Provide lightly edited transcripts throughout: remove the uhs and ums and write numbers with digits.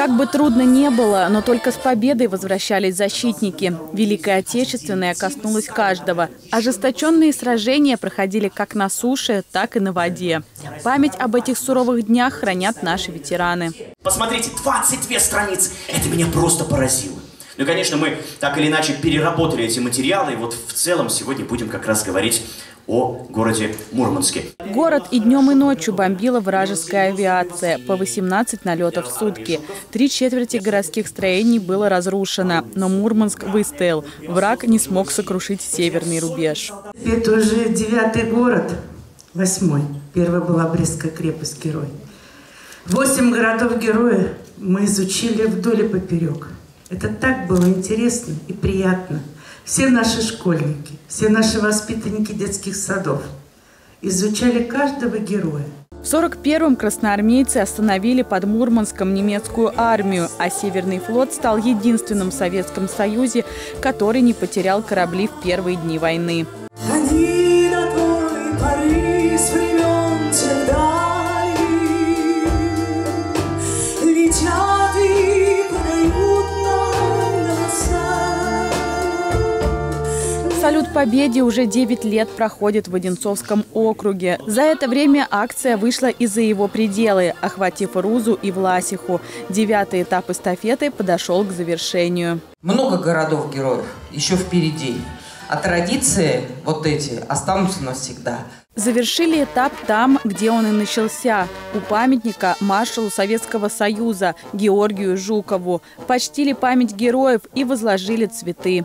Как бы трудно не было, но только с победой возвращались защитники. Великая Отечественная коснулась каждого. Ожесточенные сражения проходили как на суше, так и на воде. Память об этих суровых днях хранят наши ветераны. Посмотрите, 22 страницы. Это меня просто поразило. Ну и, конечно, мы так или иначе переработали эти материалы. И вот в целом сегодня будем как раз говорить о городе Мурманске. Город и днем, и ночью бомбила вражеская авиация. По 18 налетов в сутки. 3/4 городских строений было разрушено. Но Мурманск выстоял. Враг не смог сокрушить северный рубеж. Это уже 9-й город, 8-й. Первая была Брестская крепость, герой. 8 городов-героев мы изучили вдоль и поперек. Это так было интересно и приятно. Все наши школьники, все наши воспитанники детских садов изучали каждого героя. В 41-м красноармейцы остановили под Мурманском немецкую армию, а Северный флот стал единственным в Советском Союзе, который не потерял корабли в первые дни войны. Салют Победе уже 9 лет проходит в Одинцовском округе. За это время акция вышла и за его пределы, охватив Рузу и Власиху. 9-й этап эстафеты подошел к завершению. Много городов-героев еще впереди. А традиции вот эти останутся навсегда. Завершили этап там, где он и начался. У памятника маршалу Советского Союза Георгию Жукову. Почтили память героев и возложили цветы.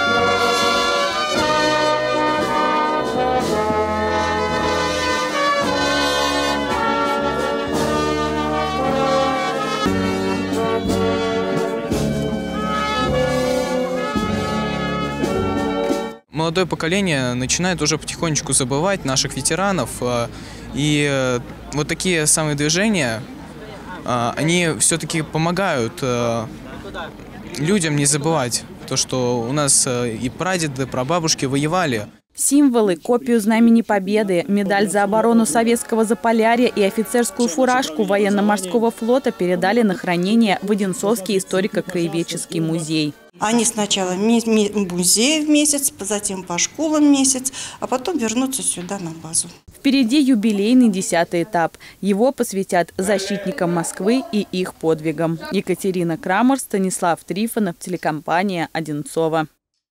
Молодое поколение начинает уже потихонечку забывать наших ветеранов. И вот такие самые движения, они все-таки помогают людям не забывать то, что у нас и прадеды, прабабушки воевали. Символы, копию Знамени Победы, медаль за оборону советского Заполярья и офицерскую фуражку военно-морского флота передали на хранение в Одинцовский историко-краеведческий музей. Они сначала в музей в месяц, затем по школам месяц, а потом вернутся сюда на базу. Впереди юбилейный 10-й этап. Его посвятят защитникам Москвы и их подвигам. Екатерина Крамер, Станислав Трифонов, телекомпания «Одинцово».